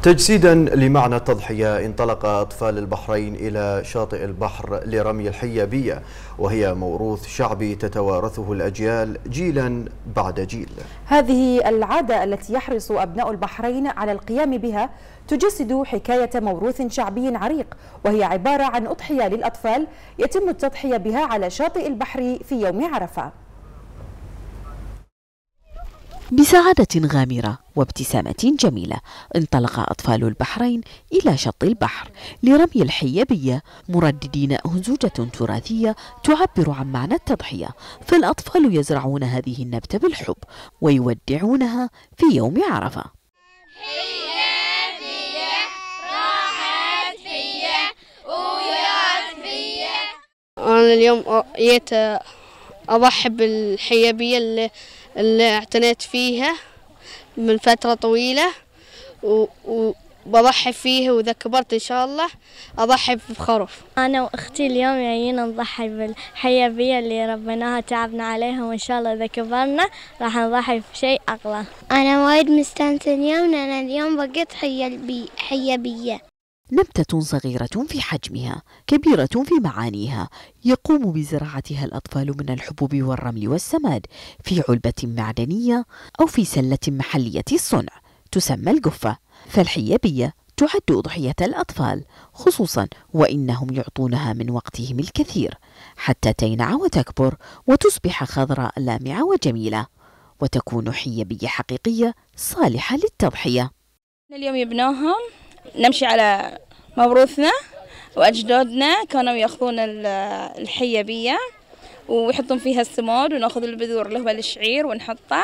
تجسيدا لمعنى التضحية، انطلق أطفال البحرين إلى شاطئ البحر لرمي الحيابية، وهي موروث شعبي تتوارثه الأجيال جيلا بعد جيل. هذه العادة التي يحرص أبناء البحرين على القيام بها تجسد حكاية موروث شعبي عريق، وهي عبارة عن أضحية للأطفال يتم التضحية بها على شاطئ البحر في يوم عرفة. بسعادة غامرة وابتسامة جميلة انطلق أطفال البحرين إلى شط البحر لرمي الحيابية، مرددين أنزوجة تراثية تعبر عن معنى التضحية، فالأطفال يزرعون هذه النبتة بالحب ويودعونها في يوم عرفة. أنا اليوم جيت أضحي بالحيابية اللي اعتنيت فيها من فترة طويلة، وبضحي فيها، وإذا كبرت إن شاء الله أضحي بخروف. أنا وأختي اليوم جايين نضحي بالحيابية اللي ربيناها تعبنا عليها، وإن شاء الله إذا كبرنا راح نضحي بشيء أغلى. أنا وايد مستانسة اليوم، أنا اليوم بقيت حيابية. نبتة صغيرة في حجمها كبيرة في معانيها، يقوم بزراعتها الأطفال من الحبوب والرمل والسماد في علبة معدنية أو في سلة محلية الصنع تسمى القفة. فالحيابية تعد أضحية الأطفال، خصوصا وإنهم يعطونها من وقتهم الكثير حتى تينع وتكبر وتصبح خضراء لامعة وجميلة، وتكون حيابية حقيقية صالحة للتضحية. اليوم يبنوهم نمشي على موروثنا، وأجدادنا كانوا يأخذون الحيابية ويحطون فيها السماد، ونأخذ البذور اللي هو الشعير ونحطه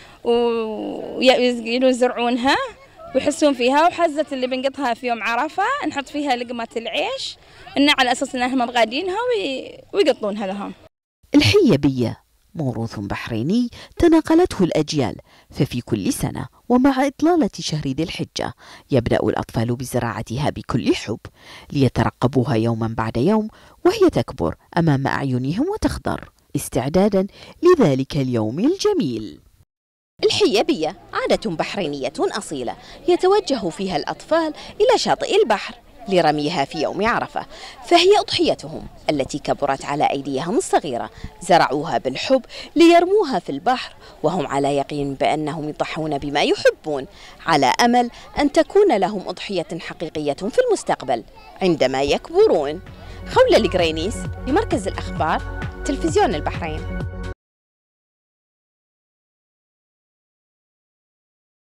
ويزرعونها ويحسون فيها، وحزة اللي بنقطها في يوم عرفة نحط فيها لقمة العيش إنه على أساس إنهم بغادينها ويقطونها لهم. الحيابية موروث بحريني تناقلته الأجيال، ففي كل سنة ومع إطلالة شهر ذي الحجة يبدأ الأطفال بزراعتها بكل حب ليترقبوها يوما بعد يوم وهي تكبر أمام أعينهم وتخضر استعدادا لذلك اليوم الجميل. الحيابية عادة بحرينية أصيلة يتوجه فيها الأطفال إلى شاطئ البحر لرميها في يوم عرفة، فهي أضحيتهم التي كبرت على أيديهم الصغيرة، زرعوها بالحب ليرموها في البحر وهم على يقين بأنهم يضحون بما يحبون، على أمل أن تكون لهم أضحية حقيقية في المستقبل عندما يكبرون. خولة القرينيس لمركز الأخبار تلفزيون البحرين.